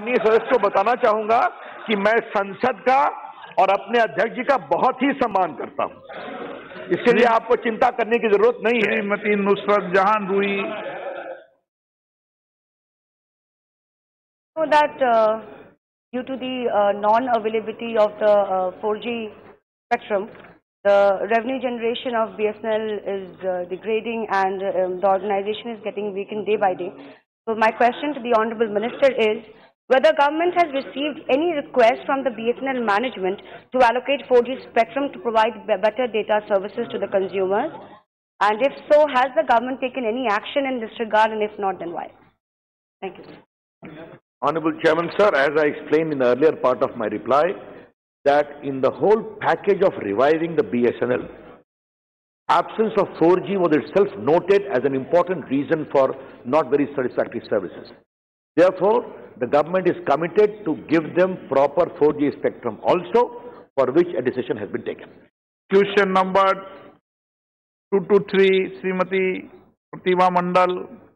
माननीय सदस्य को बताना चाहूंगा कि मैं संसद का और अपने अध्यक्ष जी का बहुत ही सम्मान करता हूं, इसके लिए आपको चिंता करने की जरूरत नहीं है। श्रीमती नुसरत जहां रूई। So that due to the non-availability of the 4G spectrum, the revenue generation of BSNL is degrading and the organization is getting weakened day by day. So my question to the Honorable Minister is whether government has received any request from the BSNL management to allocate 4G spectrum to provide better data services to the consumers, and if so, has the government taken any action in this regard, and if not, then why? Thank you. Honorable Chairman, sir, as I explained in the earlier part of my reply, that in the whole package of reviving the BSNL, absence of 4G was itself noted as an important reason for not very satisfactory services. Therefore, the government is committed to give them proper 4G spectrum also, for which a decision has been taken. Question number 223, Srimati Pratima Mandal.